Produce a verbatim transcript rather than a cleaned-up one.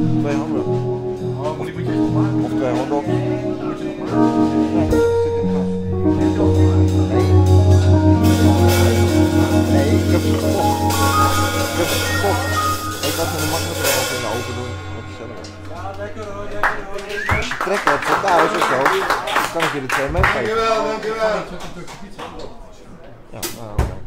Twee handen. Oh, moet ik moet je nog maken? Of twee handen op. Moet je nog maken? Nee, dat zit in het gas. Nee. Nee, ik heb ze gekocht. Ik heb ze gekocht. Ik had ze makkelijker even in de oven doen. Wat gezellig. Ja, lekker hoor, lekker hoor. Als je trek hebt voor thuis of zo, dan kan ik je er twee meegeven. Dankjewel, dankjewel. Ja, nou, oké.